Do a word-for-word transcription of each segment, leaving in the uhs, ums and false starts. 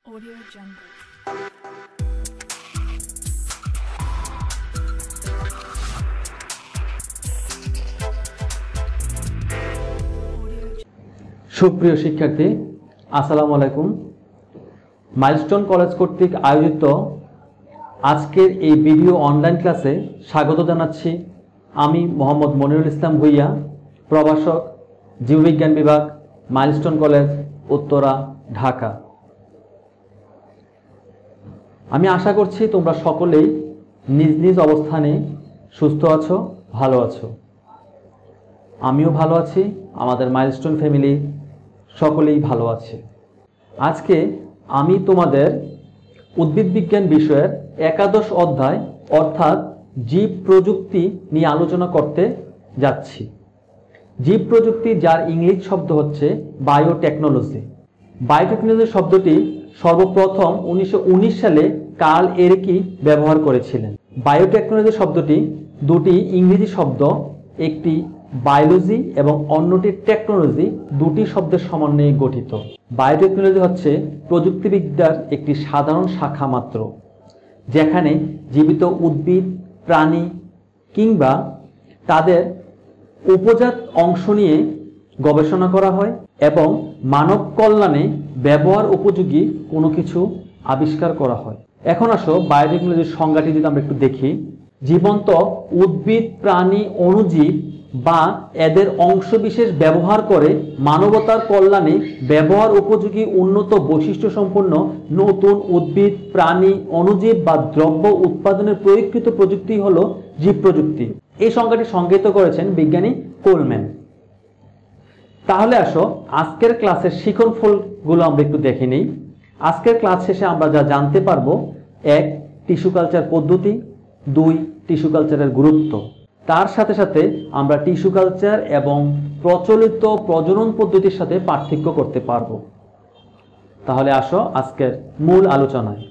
Audio Jungle. সুপ্রিয় শিক্ষার্থী, আসসালামু আলাইকুম। মাইলস্টোন কলেজ কর্তৃক আয়োজিত আজকের এই ভিডিও অনলাইন ক্লাসে স্বাগত জানাচ্ছি। আমি মোহাম্মদ মনিরুল ইসলাম ভুইয়া, প্রভাষক, জীববিজ্ঞান বিভাগ, মাইলস্টোন কলেজ, উত্তরা, ঢাকা। আমি আশা করছি তোমরা সকলেই নিজ নিজ অবস্থানে সুস্থ আছো, ভালো আছো। আমিও ভালো আছি, আমাদের মাইলস্টোন ফ্যামিলি সকলেই ভালো আছে। আজকে আমি তোমাদের উদ্ভিদ বিজ্ঞান বিষয়ের একাদশ অধ্যায় অর্থাৎ জীব প্রযুক্তি নিয়ে আলোচনা করতে যাচ্ছি। জীব প্রযুক্তি, যার ইংলিশ শব্দ হচ্ছে বায়োটেকনোলজি। বায়োটেকনোলজি শব্দটি সর্বপ্রথম উনিশশো উনিশ সালে কার্ল এরিকি ব্যবহার করেছিলেন। বায়োটেকনোলজি শব্দটি দুটি ইংরেজি শব্দ, একটি বায়োলজি এবং অন্যটি টেকনোলজি, দুটি শব্দের সমন্বয়ে গঠিত। বায়োটেকনোলজি হচ্ছে প্রযুক্তিবিদ্যার একটি সাধারণ শাখা মাত্র, যেখানে জীবিত উদ্ভিদ, প্রাণী কিংবা তাদের উপজাত অংশ নিয়ে গবেষণা করা হয় এবং মানব কল্যাণে ব্যবহার উপযোগী কোনো কিছু আবিষ্কার করা হয়। এখন আসো বায়োটেকনোলজির সংজ্ঞাটি যদি আমরা একটু দেখি। জীবন্ত উদ্ভিদ, প্রাণী, অণুজীব বা এদের অংশবিশেষ ব্যবহার করে মানবতার কল্যাণে ব্যবহার উপযোগী উন্নত বৈশিষ্ট্য সম্পন্ন নতুন উদ্ভিদ, প্রাণী, অণুজীব বা দ্রব্য উৎপাদনের প্রয়োগকৃত প্রযুক্তি হলো জীব প্রযুক্তি। এই সংজ্ঞাটি সংজ্ঞায়িত করেছেন বিজ্ঞানী কোলম্যান। তাহলে আসো আজকের ক্লাসের শিখন ফলগুলো আমরা একটু দেখে নিই। আজকের ক্লাস শেষে আমরা যা জানতে পারবো: এক, টিস্যু কালচার পদ্ধতি; দুই, টিস্যু কালচারের গুরুত্ব। তার সাথে সাথে আমরা টিস্যু কালচার এবং প্রচলিত প্রজনন পদ্ধতির সাথে পার্থক্য করতে পারবো। তাহলে আসো আজকের মূল আলোচনায়।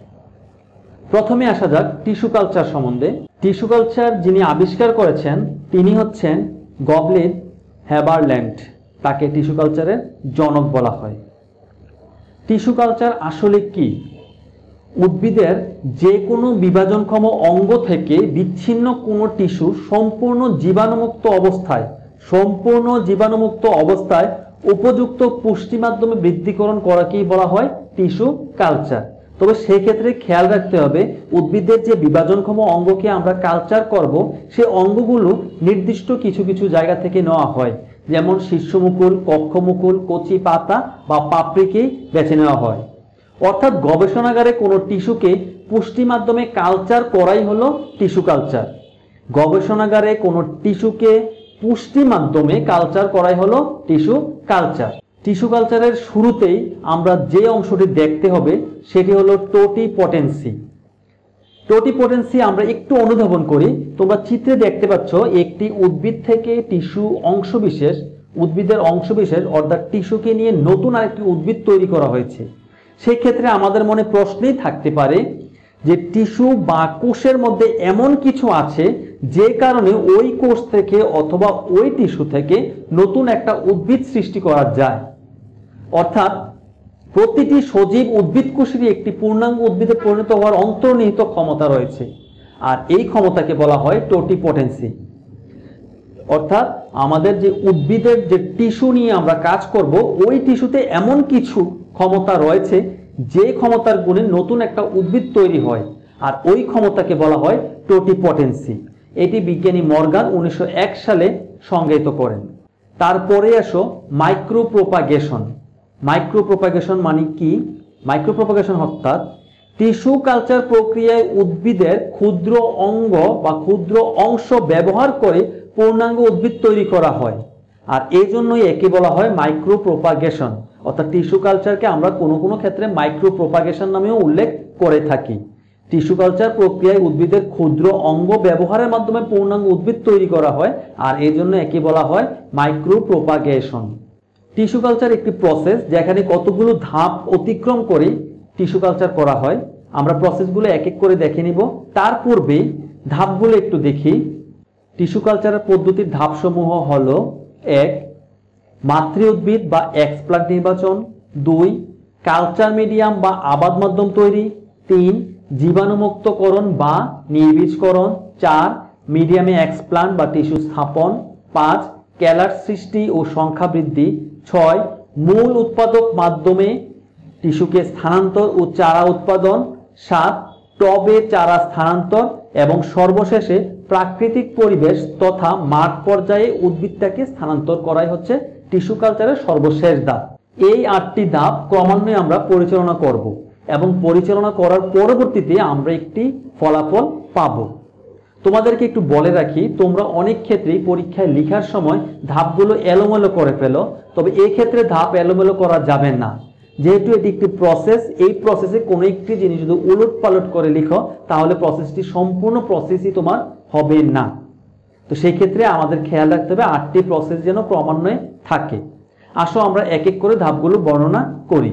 প্রথমে আসা যাক টিস্যু কালচার সম্বন্ধে। টিস্যু কালচার যিনি আবিষ্কার করেছেন তিনি হচ্ছেন গবলিন হেবারল্যান্ড। তাকে টিস্যু কালচারের জনক বলা হয়। টিস্যু কালচার আসলে কি? উদ্ভিদের যে কোনো বিভাজনক্ষম অঙ্গ থেকে বিচ্ছিন্ন কোনো টিস্যু সম্পূর্ণ জীবাণুমুক্ত অবস্থায় সম্পূর্ণ জীবাণুমুক্ত অবস্থায় উপযুক্ত পুষ্টি মাধ্যমে বৃদ্ধিকরণ করাকেই বলা হয় টিস্যু কালচার। তবে সেক্ষেত্রে খেয়াল রাখতে হবে, উদ্ভিদের যে বিভাজনক্ষম অঙ্গকে আমরা কালচার করব, সে অঙ্গগুলো নির্দিষ্ট কিছু কিছু জায়গা থেকে নেওয়া হয়। যেমন শীর্ষমুকুল, কক্ষমুকুল, কচি পাতা বা পাপড়িকেই বেছে নেওয়া হয়। অর্থাৎ গবেষণাগারে কোনো টিস্যুকে পুষ্টি মাধ্যমে কালচার করাই হলো টিস্যু কালচার। গবেষণাগারে কোনো টিস্যুকে পুষ্টি মাধ্যমে কালচার করাই হলো টিস্যু কালচার। টিস্যু কালচারের শুরুতেই আমরা যে অংশটি দেখতে হবে সেটি হলো টোটিপটেন্সি। টোটিপটেন্সি আমরা একটু অনুধাবন করি। তোমরা চিত্রে দেখতে পাচ্ছ একটি উদ্ভিদ থেকে টিস্যু অংশবিশেষ, উদ্ভিদের অংশবিশেষ অর্থাৎ টিস্যুকে নিয়ে নতুন আরেকটি উদ্ভিদ তৈরি করা হয়েছে। সেই ক্ষেত্রে আমাদের মনে প্রশ্নই থাকতে পারে যে টিস্যু বা কোষের মধ্যে এমন কিছু আছে যে কারণে ওই কোষ থেকে অথবা ওই টিস্যু থেকে নতুন একটা উদ্ভিদ সৃষ্টি করা যায়। অর্থাৎ প্রতিটি সজীব উদ্ভিদ কোষেরই একটি পূর্ণাঙ্গ উদ্ভিদে পরিণত হওয়ার অন্তর্নিহিত ক্ষমতা রয়েছে, আর এই ক্ষমতাকে বলা হয় টোটিপটেন্সি। অর্থাৎ আমাদের যে উদ্ভিদের যে টিস্যু নিয়ে আমরা কাজ করব, ওই টিস্যুতে এমন কিছু ক্ষমতা রয়েছে যে ক্ষমতার গুণে নতুন একটা উদ্ভিদ তৈরি হয়, আর ওই ক্ষমতাকে বলা হয় টোটিপটেন্সি। এটি বিজ্ঞানী মর্গান উনিশশো এক সালে সংজ্ঞায়িত করেন। তারপরে আসো মাইক্রোপ্রোপাগেশন। মাইক্রোপ্রোপাগেশন মানে কি? মাইক্রোপ্রোপাগেশন অর্থাৎ টিস্যু কালচার প্রক্রিয়ায় উদ্ভিদের ক্ষুদ্র অঙ্গ বা ক্ষুদ্র অংশ ব্যবহার করে পূর্ণাঙ্গ উদ্ভিদ তৈরি করা হয়, আর এই জন্যই একে বলা হয় মাইক্রোপ্রোপাগেশন। অর্থাৎ টিস্যু কালচারকে আমরা কোনো কোনো ক্ষেত্রে মাইক্রোপ্রোপাগেশন নামেও উল্লেখ করে থাকি। টিস্যু কালচার প্রক্রিয়ায় উদ্ভিদের ক্ষুদ্র অঙ্গ ব্যবহারের মাধ্যমে পূর্ণাঙ্গ উদ্ভিদ তৈরি করা হয়, আর এই জন্য একে বলা হয় মাইক্রোপ্রোপাগেশন। টিস্যু কালচার একটি প্রসেস যেখানে কতগুলো ধাপ অতিক্রম করে টিস্যু কালচার করা হয়। আমরা প্রসেসগুলো এক এক করে দেখে নিব। তার পূর্বে ধাপগুলো একটু দেখি। টিস্যু কালচারের পদ্ধতির ধাপসমূহ হলো: এক, মাতৃ উদ্ভিদ বা এক্সপ্লান্ট নির্বাচন; দুই, কালচার মিডিয়াম বা আবাদ মাধ্যম তৈরি, তিন জীবাণুমুক্তকরণ বা নির্বীজকরণ, চার মিডিয়ামে এক্সপ্লান্ট বা টিস্যু স্থাপন, পাঁচ ক্যালার সৃষ্টি ও সংখ্যা বৃদ্ধি, ছয় মূল উৎপাদক মাধ্যমে টিস্যুকে স্থানান্তর ও চারা উৎপাদন, সাত টবে চারা স্থানান্তর এবং সর্বশেষে প্রাকৃতিক পরিবেশ তথা মাঠ পর্যায়ে উদ্ভিদটাকে স্থানান্তর করাই হচ্ছে টিস্যু কালচারের সর্বশেষ ধাপ। এই আটটি ধাপ ক্রমান্বয়ে আমরা পরিচালনা করব এবং পরিচালনা করার পরবর্তীতে আমরা একটি ফলাফল পাব। তোমাদেরকে একটু বলে রাখি, তোমরা অনেক ক্ষেত্রেই পরীক্ষায় লেখার সময় ধাপগুলো এলোমেলো করে ফেলো, তবে এই ক্ষেত্রে ধাপ এলোমেলো করা যাবে না। যেহেতু এটি একটি প্রসেস, এই প্রসেসে কোনো একটি জিনিস যদি উলট পালট করে লিখো তাহলে প্রসেসটি সম্পূর্ণ প্রসেসই তোমার হবে না। তো সেই ক্ষেত্রে আমাদের খেয়াল রাখতে হবে আটটি প্রসেস যেন ক্রমান্বয়ে থাকে। আসো আমরা এক এক করে ধাপগুলো বর্ণনা করি।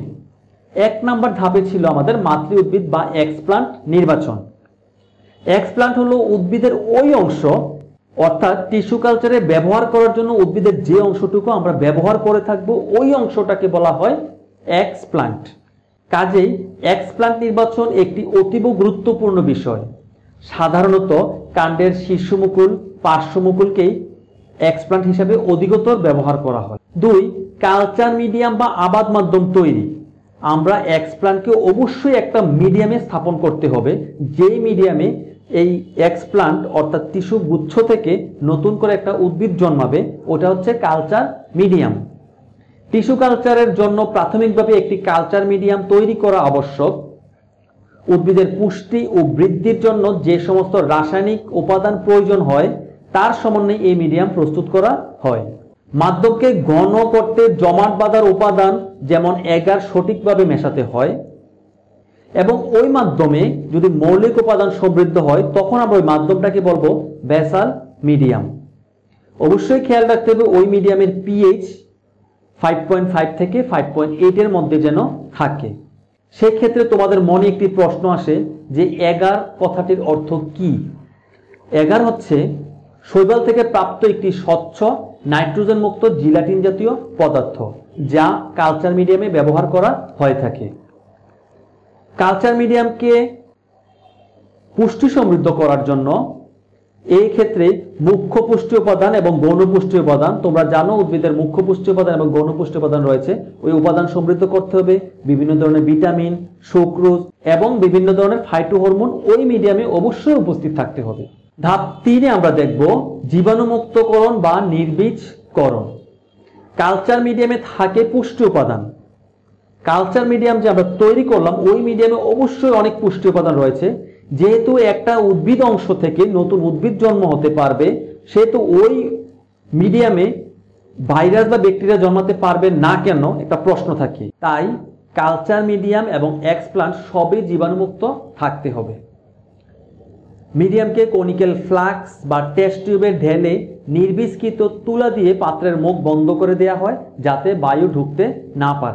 এক নাম্বার ধাপে ছিল আমাদের মাতৃ উদ্ভিদ বা এক্সপ্লান্ট নির্বাচন। এক্সপ্লান্ট হলো উদ্ভিদের ওই অংশ, অর্থাৎ টিস্যু কালচারে ব্যবহার করার জন্য উদ্ভিদের যে অংশটুকু আমরা ব্যবহার করে থাকবো ওই অংশটাকে বলা হয় এক্সপ্লান্ট। কাজেই এক্সপ্লান্ট নির্বাচন একটি অতীব গুরুত্বপূর্ণ বিষয়। সাধারণত কাণ্ডের শীর্ষমুকুল পার্শ্বমুকুলকেই এক্সপ্লান্ট হিসেবে অধিকতর ব্যবহার করা হয়। দুই কালচার মিডিয়াম বা আবাদ মাধ্যম তৈরি। আমরা এক্সপ্লান্টকে অবশ্যই একটা মিডিয়ামে স্থাপন করতে হবে, যেই মিডিয়ামে এই এক্সপ্লান্ট অর্থাৎ টিস্যু গুচ্ছ থেকে নতুন করে একটা উদ্ভিদ জন্মাবে, ওটা হচ্ছে কালচার মিডিয়াম। টিস্যু কালচারের জন্য প্রাথমিকভাবে একটি কালচার মিডিয়াম তৈরি করা আবশ্যক। উদ্ভিদের পুষ্টি ও বৃদ্ধির জন্য যে সমস্ত রাসায়নিক উপাদান প্রয়োজন হয় তার সমন্বয়ে এই মিডিয়াম প্রস্তুত করা হয়। মাধ্যমকে ঘন করতে জমাট বাঁধার উপাদান যেমন এগার সঠিকভাবে মেশাতে হয় এবং ওই মাধ্যমে যদি মৌলিক উপাদান সমৃদ্ধ হয় তখন আমরা ওই মাধ্যমটাকে বলবো বেসাল মিডিয়াম। অবশ্যই খেয়াল রাখতে হবে ওই মিডিয়ামের পিএইচ ফাইভ পয়েন্ট ফাইভ থেকে ফাইভ পয়েন্ট এইট এর মধ্যে যেন থাকে। সেক্ষেত্রে তোমাদের মনে একটি প্রশ্ন আসে যে এগার কথাটির অর্থ কি? এগার হচ্ছে শৈবাল থেকে প্রাপ্ত একটি স্বচ্ছ নাইট্রোজেন মুক্ত জিলাটিন জাতীয় পদার্থ, যা কালচার মিডিয়ামে ব্যবহার করা হয়ে থাকে। কালচার মিডিয়ামকে পুষ্টি সমৃদ্ধ করার জন্য এই ক্ষেত্রে মুখ্য পুষ্টি উপাদান এবং গৌণ পুষ্টি উপাদান, তোমরা জানো উদ্ভিদের মুখ্য পুষ্টি উপাদান এবং গৌণ পুষ্টি উপাদান রয়েছে, ওই উপাদান সমৃদ্ধ করতে হবে। বিভিন্ন ধরনের ভিটামিন, সুক্রোজ এবং বিভিন্ন ধরনের ফাইটোহরমোন ওই মিডিয়ামে অবশ্যই উপস্থিত থাকতে হবে। ধাপ তিনে আমরা দেখব জীবাণুমুক্তকরণ বা নির্বীজকরণ। কালচার মিডিয়ামে থাকে পুষ্টি উপাদান। কালচার মিডিয়াম যে আমরা তৈরি করলাম ওই মিডিয়ামে অবশ্যই অনেক পুষ্টি উপাদান রয়েছে। যেহেতু একটা উদ্ভিদ অংশ থেকে নতুন উদ্ভিদ জন্ম হতে পারবে, সেহেতু ওই মিডিয়ামে ভাইরাস বা ব্যাকটেরিয়া জন্মাতে পারবে না কেন একটা প্রশ্ন থাকে। তাই কালচার মিডিয়াম এবং এক্সপ্লান্ট সবই জীবাণুমুক্ত থাকতে হবে। মিডিয়ামকে কনিক্যাল ফ্লাক্স বা টেস্ট টিউবে ঢেলে নির্বীজকৃত তুলা দিয়ে পাত্রের মুখ বন্ধ করে দেওয়া হয় যাতে বায়ু ঢুকতে না পারে।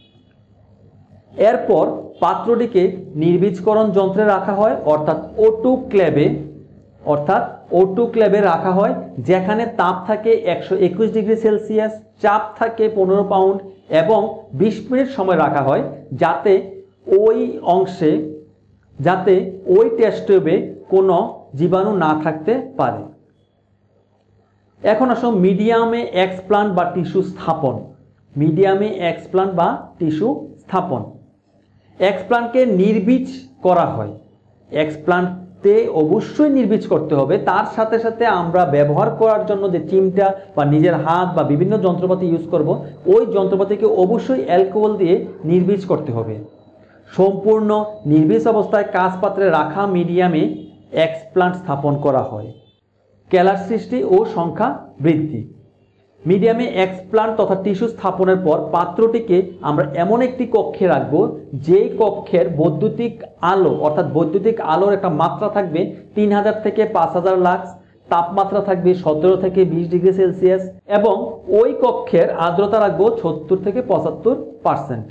এরপর পাত্রটিকে নির্বীজকরণ যন্ত্রে রাখা হয়, অর্থাৎ অটোক্লেভে অর্থাৎ অটোক্লেভে রাখা হয়, যেখানে তাপ থাকে একশো একুশ ডিগ্রি সেলসিয়াস, চাপ থাকে পনেরো পাউন্ড এবং বিশ মিনিট সময় রাখা হয় যাতে ওই অংশে যাতে ওই টেস্ট টিউবে কোনো জীবাণু না থাকতে পারে। এখন আসো মিডিয়ামে এক্সপ্লান্ট বা টিস্যু স্থাপন। মিডিয়ামে এক্সপ্লান্ট বা টিস্যু স্থাপন। এক্সপ্লান্টকে নির্বীজ করা হয়। এক্সপ্লান্টে অবশ্যই নির্বীজ করতে হবে, তার সাথে সাথে আমরা ব্যবহার করার জন্য যে চিমটা বা নিজের হাত বা বিভিন্ন যন্ত্রপাতি ইউজ করব, ওই যন্ত্রপাতিকে অবশ্যই অ্যালকোহল দিয়ে নির্বীজ করতে হবে। সম্পূর্ণ নির্বীজ অবস্থায় কাঁচ পাত্রে রাখা মিডিয়ামে এক্সপ্লান্ট স্থাপন করা হয়। ক্যালার সৃষ্টি ও সংখ্যা বৃদ্ধি। মিডিয়ামে এক্সপ্লান্ট তথা টিস্যু স্থাপনের পর পাত্রটিকে আমরা এমন একটি কক্ষে রাখবো যেই কক্ষের বৈদ্যুতিক আলো অর্থাৎ বৈদ্যুতিক আলোর একটা মাত্রা থাকবে তিন হাজার থেকে পাঁচ হাজার লাক্স, তাপমাত্রা থাকবে সতেরো থেকে বিশ ডিগ্রি সেলসিয়াস এবং ওই কক্ষের আর্দ্রতা রাখবো সত্তর থেকে পঁচাত্তর পার্সেন্ট।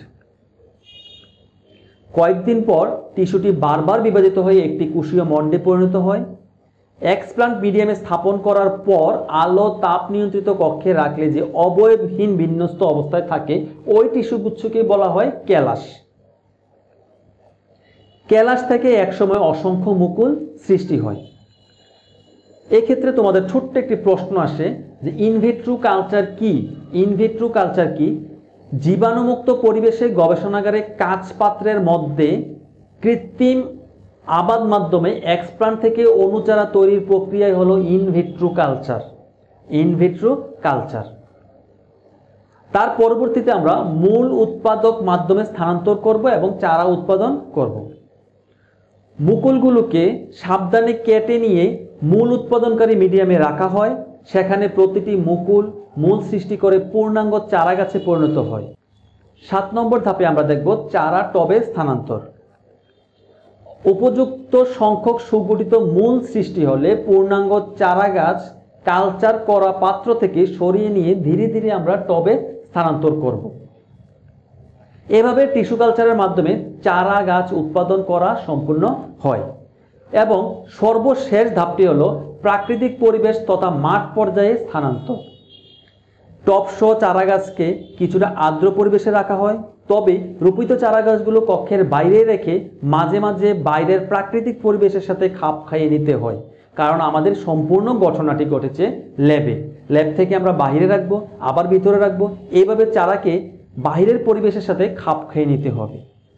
কয়েকদিন পর টিস্যুটি বারবার বিভাজিত হয়ে একটি কোষীয় মণ্ডে পরিণত হয়। এক্সপ্লান্ট মিডিয়ামে স্থাপন করার পর আলো তাপ নিয়ন্ত্রিত কক্ষে রাখলে যে অবয়বহীন বিন্যস্ত অবস্থায় থাকে ওই টিস্যুগুচ্ছকে বলা হয় ক্যালাস। ক্যালাস থেকে একসময় অসংখ্য মুকুল সৃষ্টি হয়। এক্ষেত্রে তোমাদের ছোট্ট একটি প্রশ্ন আসে যে ইনভিট্রো কালচার কি? ইনভিট্রো কালচার কি? জীবাণুমুক্ত পরিবেশে গবেষণাগারে কাঁচ পাত্রের মধ্যে কৃত্রিম আবাদ মাধ্যমে এক্সপ্লান্ট থেকে অণুচারা তৈরির প্রক্রিয়াই হলো ইনভিট্রো কালচার। In vitro culture. তার পরবর্তীতে আমরা মূল উৎপাদক মাধ্যমে স্থানান্তর করব এবং চারা উৎপাদন করব। মুকুলগুলোকে সাবধানে কেটে নিয়ে মূল উৎপাদনকারী মিডিয়ামে রাখা হয়। সেখানে প্রতিটি মুকুল মূল সৃষ্টি করে পূর্ণাঙ্গ চারা গাছে পরিণত হয়। সাত নম্বর ধাপে আমরা দেখব চারা টবে স্থানান্তর। উপযুক্ত সংখ্যক সুগঠিত মূল সৃষ্টি হলে পূর্ণাঙ্গ চারা গাছ কালচার করা পাত্র থেকে সরিয়ে নিয়ে ধীরে ধীরে আমরা টবে স্থানান্তর করব। এভাবে টিস্যু কালচারের মাধ্যমে চারা গাছ উৎপাদন করা সম্পূর্ণ হয়। এবং সর্বশেষ ধাপটি হলো প্রাকৃতিক পরিবেশ তথা মাঠ পর্যায়ে স্থানান্তর। টবসহ চারা গাছকে কিছুটা আর্দ্র পরিবেশে রাখা হয়, তবে রোপিত চারা গাছগুলো কক্ষের বাইরে রেখে মাঝে মাঝে বাইরের প্রাকৃতিক পরিবেশের সাথে খাপ খাইয়ে নিতে হয়, কারণ আমাদের সম্পূর্ণ ঘটনাটি ঘটেছে ল্যাবে। ল্যাব থেকে আমরা বাইরে রাখবো, আবার ভিতরে রাখবো, এইভাবে চারাকে বাইরের পরিবেশের সাথে খাপ খাইয়ে নিতে হবে।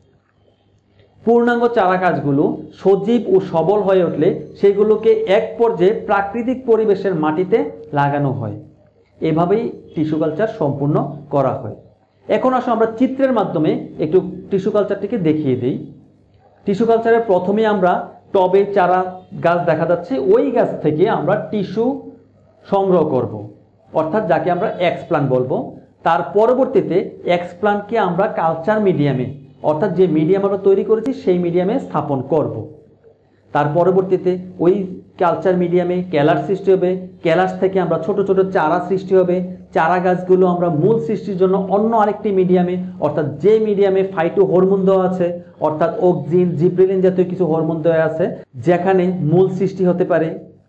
পূর্ণাঙ্গ চারা গাছগুলো সজীব ও সবল হয়ে উঠলে সেগুলোকে এক পর্যায়ে প্রাকৃতিক পরিবেশের মাটিতে লাগানো হয়। এভাবেই টিস্যু কালচার সম্পূর্ণ করা হয়। এখন আসো আমরা চিত্রের মাধ্যমে একটু টিস্যু কালচারটিকে দেখিয়ে দিই। টিস্যু কালচারের প্রথমে আমরা টবে চারা গাছ দেখা যাচ্ছে, ওই গাছ থেকে আমরা টিস্যু সংগ্রহ করব, অর্থাৎ যাকে আমরা এক্সপ্লান্ট বলবো। তার পরবর্তীতে এক্সপ্লান্টকে আমরা কালচার মিডিয়ামে, অর্থাৎ যে মিডিয়াম আমরা তৈরি করেছি সেই মিডিয়ামে স্থাপন করব। তার পরবর্তীতে ওই কালচার মিডিয়ামে ক্যালাস সৃষ্টি হবে। ক্যালাস থেকে আমরা ছোট ছোট চারা সৃষ্টি হবে। চারা গাছগুলো আমরা মূল সৃষ্টির জন্য অন্য আরেকটি মিডিয়ামে, অর্থাৎ যে মিডিয়ামে ফাইটো হরমোন দেওয়া আছে, অর্থাৎ অক্সিন জিব্রেলিন জাতীয় কিছু হরমোন দেওয়া আছে, যেখানে মূল সৃষ্টি হতে পারে।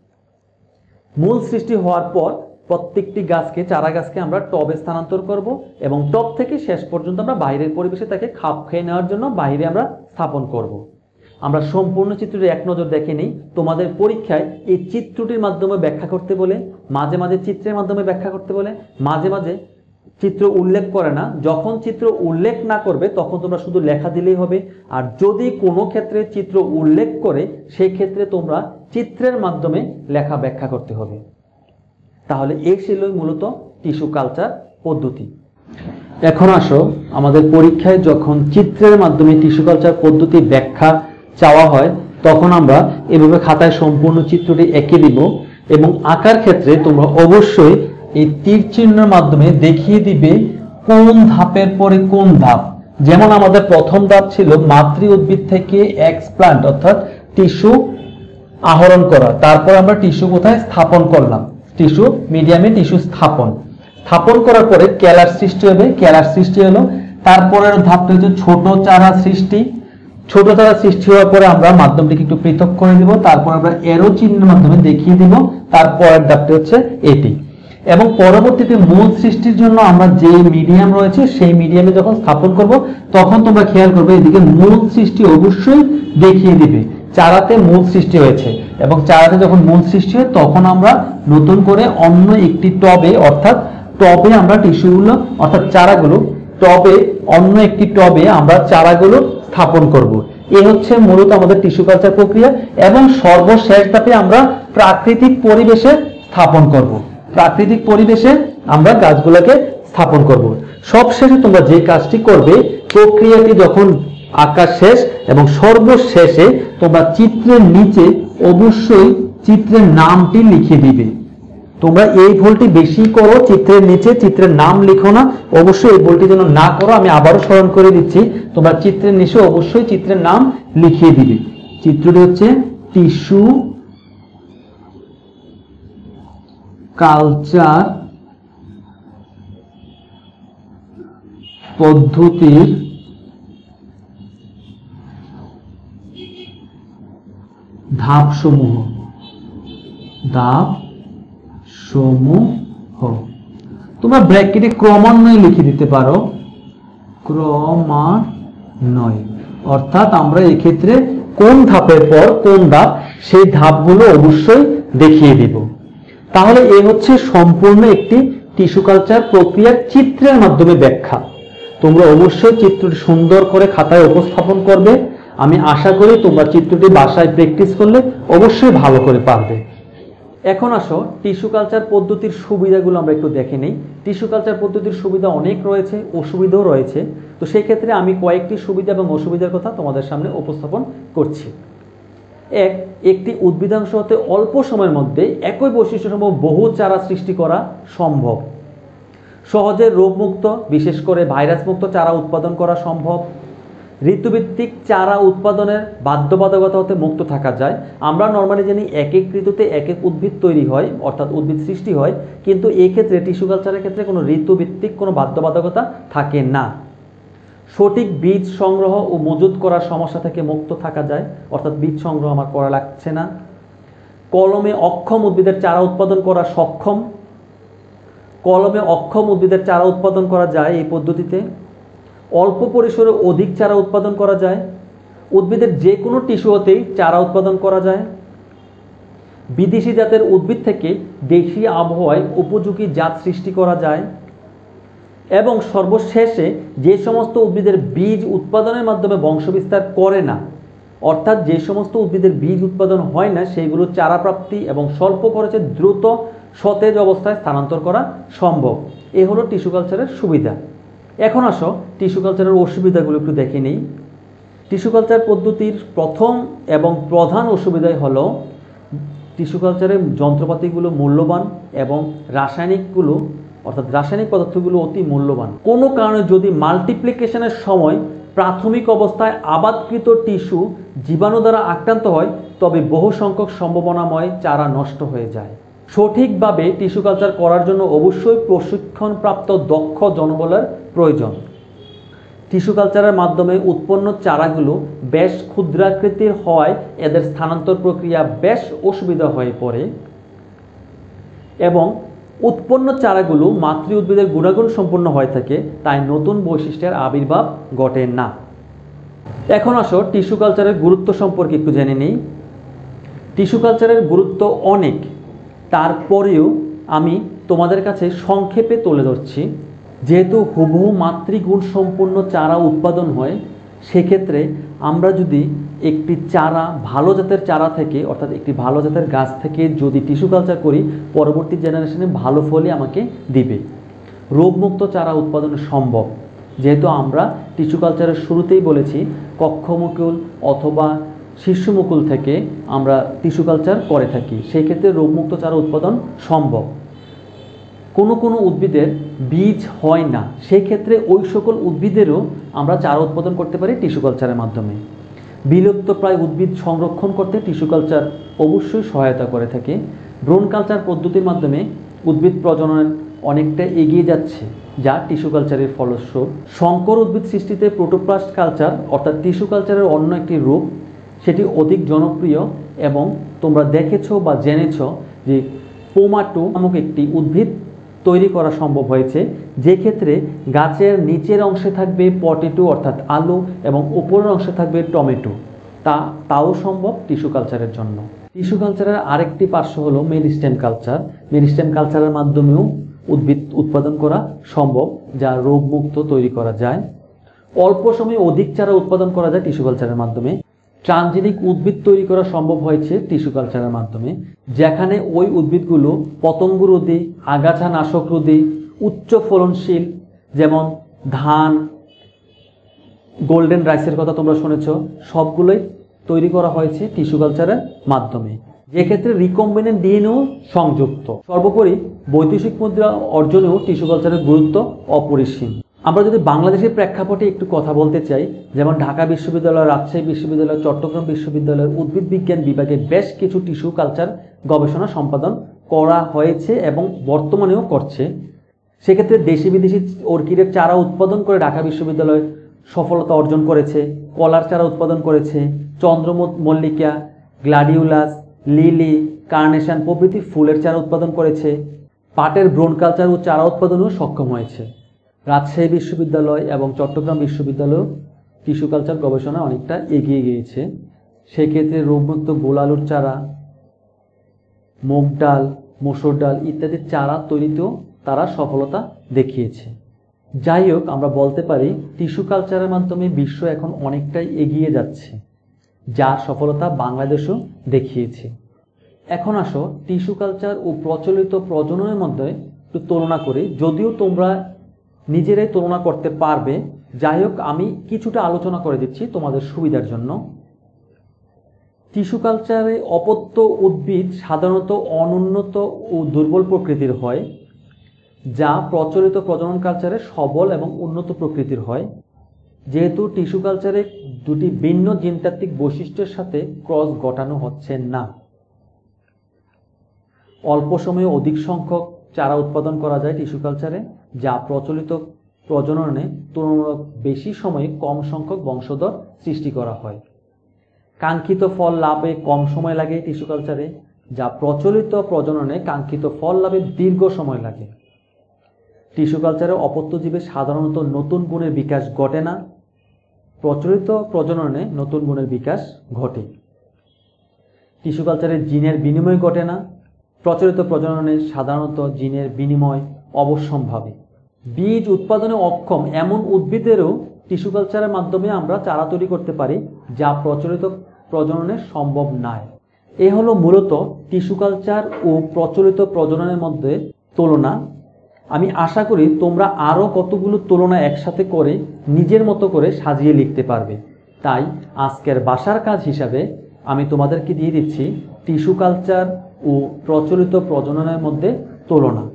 মূল সৃষ্টি হওয়ার পর প্রত্যেকটি গাছকে, চারা গাছকে আমরা টবে স্থানান্তর করব এবং টব থেকে শেষ পর্যন্ত আমরা বাইরের পরিবেশে তাকে খাপ খেয়ে নেওয়ার জন্য বাইরে আমরা স্থাপন করব। আমরা সম্পূর্ণ চিত্রটি এক নজর দেখে নিই। তোমাদের পরীক্ষায় এই চিত্রটির মাধ্যমে ব্যাখ্যা করতে বলে, মাঝে মাঝে চিত্রের মাধ্যমে ব্যাখ্যা করতে বলে, মাঝে মাঝে চিত্র উল্লেখ করে না। যখন চিত্র উল্লেখ না করবে তখন তোমরা শুধু লেখা দিলেই হবে। আর যদি কোনো ক্ষেত্রে চিত্র উল্লেখ করে সেই ক্ষেত্রে তোমরা চিত্রের মাধ্যমে লেখা ব্যাখ্যা করতে হবে। তাহলে এই ছিল মূলত টিস্যু কালচার পদ্ধতি। এখন আসো, আমাদের পরীক্ষায় যখন চিত্রের মাধ্যমে টিস্যু কালচার পদ্ধতি ব্যাখ্যা চাওয়া হয় তখন আমরা এভাবে খাতায় সম্পূর্ণ চিত্রটি এঁকে দিব এবং আঁকার ক্ষেত্রে তোমরা অবশ্যই এই তীর চিহ্নের মাধ্যমে দেখিয়ে দিবে কোন ধাপের পরে কোন ধাপ। যেমন আমাদের প্রথম ধাপ ছিল মাতৃ উদ্ভিদ থেকে এক্সপ্লান্ট অর্থাৎ টিস্যু আহরণ করা, তারপর আমরা টিস্যু কোথায় স্থাপন করলাম, টিস্যু মিডিয়ামে টিস্যু স্থাপন স্থাপন করার পরে ক্যালাস সৃষ্টি হবে। ক্যালাস সৃষ্টি হলো, তারপরের ধাপটা হচ্ছে ছোট চারা সৃষ্টি। ছোট চারা সৃষ্টি হওয়ার পরে আমরা মাধ্যমটিকে একটু পৃথক করে দিব, তারপর আমরা এরো চিহ্নের মাধ্যমে দেখিয়ে দিব। তারপরের ধাপটা হচ্ছে এটি। এবং পরবর্তীতে মূল সৃষ্টির জন্য আমরা যে মিডিয়াম রয়েছে সেই মিডিয়ামে যখন স্থাপন করব তখন তোমরা খেয়াল করবে এদিকে মূল সৃষ্টি অবশ্যই দেখিয়ে দিবে। চারাতে মূল সৃষ্টি হয়েছে এবং চারাতে যখন মূল সৃষ্টি হয় তখন আমরা নতুন করে অন্য একটি টবে, অর্থাৎ টবে আমরা টিস্যুগুলো অর্থাৎ চারাগুলো টবে অন্য একটি টবে আমরা চারাগুলো স্থাপন করব। এই হচ্ছে মূলত আমাদের টিস্যু কালচার প্রক্রিয়া। এবং সর্বশেষ ধাপে আমরা প্রাকৃতিক পরিবেশে স্থাপন করব। প্রাকৃতিক পরিবেশে আমরা গাছগুলোকে স্থাপন করব। সবশেষে তোমরা যে কাজটি করবে, প্রক্রিয়াটি যখন আঁকা শেষ এবং সর্বশেষে তোমরা চিত্রের নিচে অবশ্যই চিত্রের নামটি লিখে দিবে। তোমরা এই ভুলটি বেশি করো, চিত্রের নিচে চিত্রের নাম লিখো না। অবশ্যই এই ভুলটি যেন না করো। আমি আবারও স্মরণ করে দিচ্ছি, তোমরা চিত্রের নিচে অবশ্যই চিত্রের নাম লিখিয়ে দিবে। চিত্রটি হচ্ছে টিস্যু কালচার পদ্ধতির ধাপসমূহ। ধাপ সমূহ। তোমরা ব্র্যাকেটে ক্রমান্বয়ে লিখে দিতে পারো, ক্রমান্বয়, অর্থাৎ আমরা এই ক্ষেত্রে কোন ধাপের পর কোন ধাপ সেই ধাপগুলো অবশ্যই দেখিয়ে দিব। তাহলে এ হচ্ছে সম্পূর্ণ একটি টিস্যু কালচার প্রক্রিয়ার চিত্রের মাধ্যমে ব্যাখ্যা। তোমরা অবশ্যই চিত্রটি সুন্দর করে খাতায় উপস্থাপন করবে। আমি আশা করি তোমরা চিত্রটি বাসায় প্র্যাকটিস করলে অবশ্যই ভালো করে পারবে। এখন আসো টিস্যু কালচার পদ্ধতির সুবিধাগুলো আমরা একটু দেখে নিই। টিস্যু কালচার পদ্ধতির সুবিধা অনেক রয়েছে, অসুবিধাও রয়েছে। তো সেই ক্ষেত্রে আমি কয়েকটি সুবিধা এবং অসুবিধার কথা তোমাদের সামনে উপস্থাপন করছি। এক, একটি উদ্ভিদাংশ হতে অল্প সময়ের মধ্যে একই বৈশিষ্ট্যসমূহ বহু চারা সৃষ্টি করা সম্ভব। সহজে রোগমুক্ত, বিশেষ করে ভাইরাস মুক্ত চারা উৎপাদন করা সম্ভব। ঋতুভিত্তিক চারা উৎপাদনের বাধ্যবাধকতা হতে মুক্ত থাকা যায়। আমরা নর্মালি জানি এক এক ঋতুতে এক এক উদ্ভিদ তৈরি হয়, অর্থাৎ উদ্ভিদ সৃষ্টি হয়, কিন্তু এই ক্ষেত্রে টিস্যু কালচারের ক্ষেত্রে কোনো ঋতুভিত্তিক কোনো বাধ্যবাধকতা থাকে না। সঠিক বীজ সংগ্রহ ও মজুত করার সমস্যা থেকে মুক্ত থাকা যায়, অর্থাৎ বীজ সংগ্রহ আমার করা লাগছে না। কলমে অক্ষম উদ্ভিদের চারা উৎপাদন করা সক্ষম। কলমে অক্ষম উদ্ভিদের চারা উৎপাদন করা যায় এই পদ্ধতিতে। অল্প পরিসরে অধিক চারা উৎপাদন করা যায়। উদ্ভিদের যে কোনো টিস্যু হতেই চারা উৎপাদন করা যায়। বিদেশি জাতের উদ্ভিদ থেকে দেশি আবহাওয়ায় উপযোগী জাত সৃষ্টি করা যায়। এবং সর্বশেষে যে সমস্ত উদ্ভিদের বীজ উৎপাদনের মাধ্যমে বংশবিস্তার করে না, অর্থাৎ যে সমস্ত উদ্ভিদের বীজ উৎপাদন হয় না, সেইগুলো চারা প্রাপ্তি এবং স্বল্প খরচে দ্রুত সতেজ অবস্থায় স্থানান্তর করা সম্ভব। এ হলো টিস্যু কালচারের সুবিধা। এখন আসো টিস্যু কালচারের অসুবিধাগুলো একটু দেখে নিই। টিস্যু কালচার পদ্ধতির প্রথম এবং প্রধান অসুবিধাই হলো টিস্যু কালচারের যন্ত্রপাতিগুলো মূল্যবান এবং রাসায়নিকগুলো, অর্থাৎ রাসায়নিক পদার্থগুলো অতি মূল্যবান। কোনো কারণে যদি মাল্টিপ্লিকেশনের সময় প্রাথমিক অবস্থায় আবাদকৃত টিস্যু জীবাণু দ্বারা আক্রান্ত হয়, তবে বহু সংখ্যক সম্ভাবনাময় চারা নষ্ট হয়ে যায়। সঠিকভাবে টিস্যু কালচার করার জন্য অবশ্যই প্রশিক্ষণপ্রাপ্ত দক্ষ জনবলের প্রয়োজন। টিস্যু কালচারের মাধ্যমে উৎপন্ন চারাগুলো বেশ ক্ষুদ্রাকৃতির হওয়ায় এদের স্থানান্তর প্রক্রিয়া বেশ অসুবিধা হয়ে পড়ে এবং উৎপন্ন চারাগুলো মাতৃ উদ্ভিদের গুণাগুণ সম্পন্ন হয়ে থাকে, তাই নতুন বৈশিষ্ট্যের আবির্ভাব ঘটে না। এখন আসো টিস্যু কালচারের গুরুত্ব সম্পর্কে একটু জেনে নিই। টিস্যু কালচারের গুরুত্ব অনেক, তারপরেও আমি তোমাদের কাছে সংক্ষেপে তুলে ধরছি। যেহেতু হুবহু মাতৃগুণ সম্পন্ন চারা উৎপাদন হয়, সেক্ষেত্রে আমরা যদি একটি চারা ভালো জাতের চারা থেকে, অর্থাৎ একটি ভালো জাতের গাছ থেকে যদি টিস্যু কালচার করি, পরবর্তী জেনারেশনে ভালো ফলই আমাকে দিবে। রোগমুক্ত চারা উৎপাদন সম্ভব, যেহেতু আমরা টিস্যু কালচারের শুরুতেই বলেছি কক্ষমুকুল অথবা শীর্ষমুকুল থেকে আমরা টিস্যু কালচার করে থাকি, সেই ক্ষেত্রে রোগমুক্ত চারা উৎপাদন সম্ভব। কোনো কোনো উদ্ভিদের বীজ হয় না, সেই ক্ষেত্রে ওই সকল উদ্ভিদেরও আমরা চারা উৎপাদন করতে পারি টিস্যু কালচারের মাধ্যমে। বিলুপ্ত প্রায় উদ্ভিদ সংরক্ষণ করতে টিস্যু কালচার অবশ্যই সহায়তা করে থাকে। ব্রণ কালচার পদ্ধতির মাধ্যমে উদ্ভিদ প্রজনন অনেকটা এগিয়ে যাচ্ছে, যা টিস্যু কালচারের ফলস্বরূপ। সংকর উদ্ভিদ সৃষ্টিতে প্রোটোপ্লাস্ট কালচার, অর্থাৎ টিস্যু কালচারের অন্য একটি রূপ, সেটি অধিক জনপ্রিয় এবং তোমরা দেখেছো বা জেনেছো যে পোমাটো নামক একটি উদ্ভিদ তৈরি করা সম্ভব হয়েছে, যে ক্ষেত্রে গাছের নিচের অংশে থাকবে পটেটো অর্থাৎ আলু এবং উপরের অংশে থাকবে টমেটো। তা তাও সম্ভব টিস্যু কালচারের জন্য। টিস্যু কালচারের আরেকটি পার্শ্ব হলো মেরিস্টেম কালচার। মেরিস্টেম কালচারের মাধ্যমেও উদ্ভিদ উৎপাদন করা সম্ভব, যা রোগমুক্ত তৈরি করা যায়। অল্প সময়ে অধিক চারা উৎপাদন করা যায় টিস্যু কালচারের মাধ্যমে। ট্রানজেনিক উদ্ভিদ তৈরি করা সম্ভব হয়েছে টিস্যু কালচারের মাধ্যমে, যেখানে ওই উদ্ভিদগুলো পতঙ্গরোধী, আগাছা নাশক রোধী, উচ্চ ফলনশীল, যেমন ধান, গোল্ডেন রাইসের কথা তোমরা শুনেছ, সবগুলোই তৈরি করা হয়েছে টিস্যু কালচারের মাধ্যমে, যে ক্ষেত্রে রিকম্বিনেন্ট ডিএনএও সংযুক্ত। সর্বোপরি বৈদেশিক মুদ্রা অর্জনেও টিস্যু কালচারের গুরুত্ব অপরিসীম। আমরা যদি বাংলাদেশের প্রেক্ষাপটে একটু কথা বলতে চাই, যেমন ঢাকা বিশ্ববিদ্যালয়, রাজশাহী বিশ্ববিদ্যালয়, চট্টগ্রাম বিশ্ববিদ্যালয়ের উদ্ভিদ বিজ্ঞান বিভাগে বেশ কিছু টিস্যু কালচার গবেষণা সম্পাদন করা হয়েছে এবং বর্তমানেও করছে। সেক্ষেত্রে দেশি বিদেশি অর্কিডের চারা উৎপাদন করে ঢাকা বিশ্ববিদ্যালয় সফলতা অর্জন করেছে। কলার চারা উৎপাদন করেছে চন্দ্রমল্লিকা, গ্লাডিওলাস, লিলি, কার্নেশন প্রভৃতি ফুলের চারা উৎপাদন করেছে। পাটের ব্রণ কালচার ও চারা উৎপাদনেও সক্ষম হয়েছে। রাজশাহী বিশ্ববিদ্যালয় এবং চট্টগ্রাম বিশ্ববিদ্যালয় টিস্যু কালচার গবেষণা অনেকটা এগিয়ে গিয়েছে। সেক্ষেত্রে রোগমুক্ত গোল আলুর চারা, মুগ ডাল, মসুর ডাল ইত্যাদি চারা তৈরিতেও তারা সফলতা দেখিয়েছে। যাই হোক, আমরা বলতে পারি টিস্যু কালচারের মাধ্যমে বিশ্ব এখন অনেকটাই এগিয়ে যাচ্ছে, যার সফলতা বাংলাদেশও দেখিয়েছে। এখন আসো টিস্যু কালচার ও প্রচলিত প্রজননের মধ্যে একটু তুলনা করি, যদিও তোমরা নিজেরাই তুলনা করতে পারবে। যাই হোক, আমি কিছুটা আলোচনা করে দিচ্ছি তোমাদের সুবিধার জন্য। টিস্যু কালচারে অপত্য উদ্ভিদ সাধারণত অনুন্নত ও দুর্বল প্রকৃতির হয়, যা প্রচলিত প্রজনন কালচারে সবল এবং উন্নত প্রকৃতির হয়। যেহেতু টিস্যু কালচারে দুটি ভিন্ন জিনতাত্ত্বিক বৈশিষ্ট্যের সাথে ক্রস ঘটানো হচ্ছে না, অল্প সময়ে অধিক সংখ্যক চারা উৎপাদন করা যায় টিস্যু কালচারে, যা প্রচলিত প্রজননে তুলনামূলক বেশি সময়ে কম সংখ্যক বংশধর সৃষ্টি করা হয়। কাঙ্ক্ষিত ফল লাভে কম সময় লাগে টিস্যু কালচারে, যা প্রচলিত প্রজননে কাঙ্ক্ষিত ফল লাভে দীর্ঘ সময় লাগে। টিস্যু কালচারে অপত্যজীবে সাধারণত নতুন গুণের বিকাশ ঘটে না, প্রচলিত প্রজননে নতুন গুণের বিকাশ ঘটে। টিস্যু কালচারে জিনের বিনিময় ঘটে না, প্রচলিত প্রজননে সাধারণত জিনের বিনিময় অবশ্যম্ভাবী। বীজ উৎপাদনে অক্ষম এমন উদ্ভিদেরও টিস্যু কালচারের মাধ্যমে আমরা চারা তৈরি করতে পারি, যা প্রচলিত প্রজননে সম্ভব নয়। এ হলো মূলত টিস্যু কালচার ও প্রচলিত প্রজননের মধ্যে তুলনা। আমি আশা করি তোমরা আরও কতগুলো তুলনা একসাথে করে নিজের মতো করে সাজিয়ে লিখতে পারবে। তাই আজকের বাসার কাজ হিসাবে আমি তোমাদেরকে দিয়ে দিচ্ছি টিস্যু কালচার ও প্রচলিত প্রজননের মধ্যে তুলনা।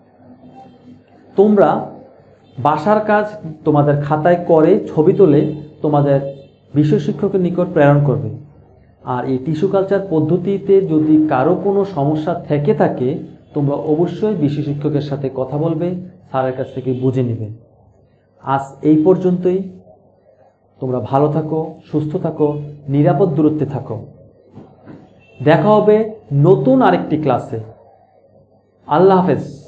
তোমরা বাসার কাজ তোমাদের খাতায় করে ছবি তুলে তোমাদের বিষয় শিক্ষকের নিকট প্রেরণ করবে। আর এই টিস্যু কালচার পদ্ধতিতে যদি কারো কোনো সমস্যা থেকে থাকে, তোমরা অবশ্যই বিষয় শিক্ষকের সাথে কথা বলবে, স্যারের কাছ থেকে বুঝে নেবে। আজ এই পর্যন্তই। তোমরা ভালো থাকো, সুস্থ থাকো, নিরাপদ দূরত্বে থাকো। দেখা হবে নতুন আরেকটি ক্লাসে। আল্লাহ হাফেজ।